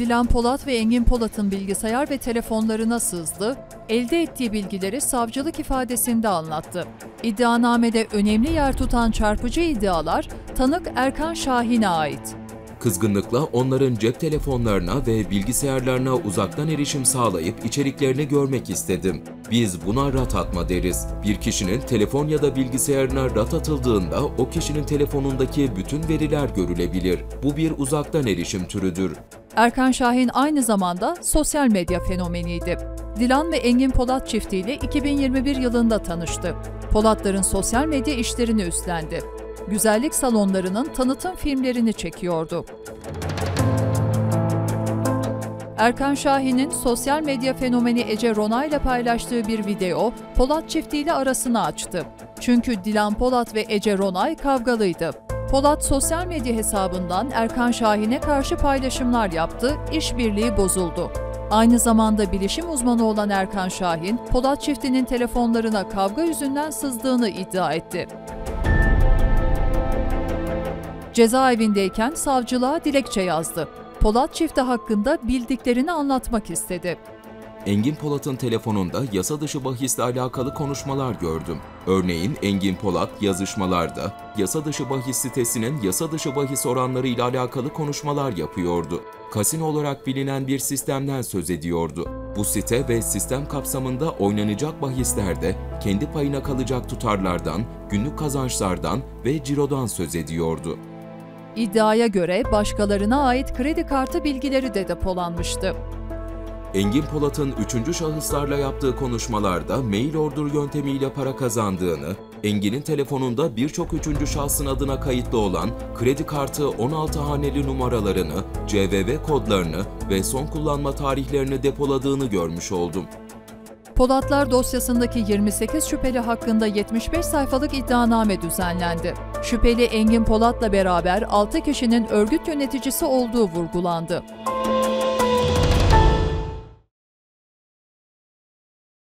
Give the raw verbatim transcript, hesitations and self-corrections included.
Dilan Polat ve Engin Polat'ın bilgisayar ve telefonlarına sızdı, elde ettiği bilgileri savcılık ifadesinde anlattı. İddianamede önemli yer tutan çarpıcı iddialar tanık Erkan Şahin'e ait. Kızgınlıkla onların cep telefonlarına ve bilgisayarlarına uzaktan erişim sağlayıp içeriklerini görmek istedim. Biz buna rat atma deriz. Bir kişinin telefon ya da bilgisayarına rat atıldığında o kişinin telefonundaki bütün veriler görülebilir. Bu bir uzaktan erişim türüdür. Erkan Şahin aynı zamanda sosyal medya fenomeniydi. Dilan ve Engin Polat çiftiyle iki bin yirmi bir yılında tanıştı. Polatların sosyal medya işlerini üstlendi. Güzellik salonlarının tanıtım filmlerini çekiyordu. Erkan Şahin'in sosyal medya fenomeni Ece Ronay ile paylaştığı bir video, Polat çiftiyle arasını açtı. Çünkü Dilan Polat ve Ece Ronay kavgalıydı. Polat sosyal medya hesabından Erkan Şahin'e karşı paylaşımlar yaptı, işbirliği bozuldu. Aynı zamanda bilişim uzmanı olan Erkan Şahin, Polat çiftinin telefonlarına kavga yüzünden sızdığını iddia etti. Cezaevindeyken savcılığa dilekçe yazdı. Polat çifti hakkında bildiklerini anlatmak istedi. Engin Polat'ın telefonunda yasa dışı bahisle alakalı konuşmalar gördüm. Örneğin Engin Polat yazışmalarda yasa dışı bahis sitesinin yasa dışı bahis oranları ile alakalı konuşmalar yapıyordu. Kasino olarak bilinen bir sistemden söz ediyordu. Bu site ve sistem kapsamında oynanacak bahislerde kendi payına kalacak tutarlardan, günlük kazançlardan ve cirodan söz ediyordu. İddiaya göre başkalarına ait kredi kartı bilgileri de depolanmıştı. Engin Polat'ın üçüncü şahıslarla yaptığı konuşmalarda mail order yöntemiyle para kazandığını, Engin'in telefonunda birçok üçüncü şahsın adına kayıtlı olan kredi kartı on altı haneli numaralarını, C V V kodlarını ve son kullanma tarihlerini depoladığını görmüş oldum. Polatlar dosyasındaki yirmi sekiz şüpheli hakkında yetmiş beş sayfalık iddianame düzenlendi. Şüpheli Engin Polat'la beraber altı kişinin örgüt yöneticisi olduğu vurgulandı.